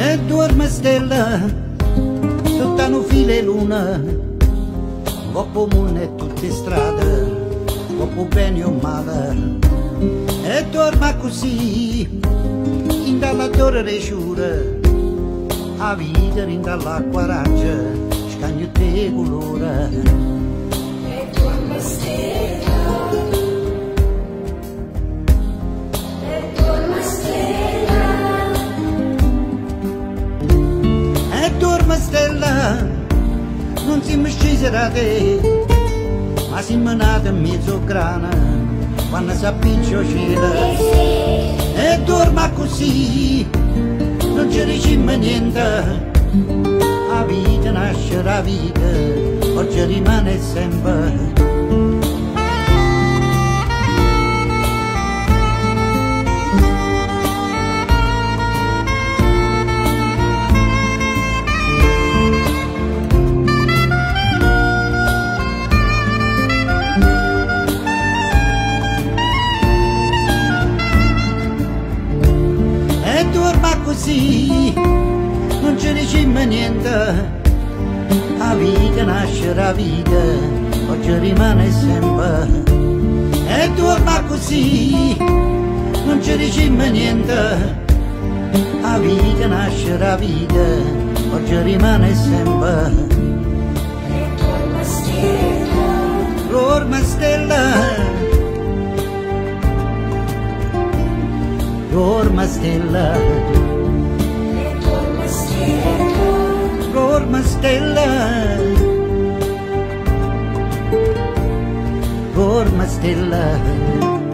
E dorme stella, tutta un file luna, dopo mondo tutte strade, dopo bene o male. E dorma così, in dalla torre resciura, a vita in dalla coraggio, scagno te colore. E dorma stella, e dorma stella, E dorma stella, non siamo scesi da te, ma siamo nati in mezzo grana, quando si appiccia il cielo. E dorma così, non ci diciamo niente, la vita nasce la vita, oggi rimane sempre. E dorma così, non ci diciamo niente, la vita nasce la vita, oggi rimane sempre. E dorma così, non ci diciamo niente, la vita nasce la vita, oggi rimane sempre. e dorma stella, Dorma stella, dorma stella, e dorma stella, dorma stella, dorma stella.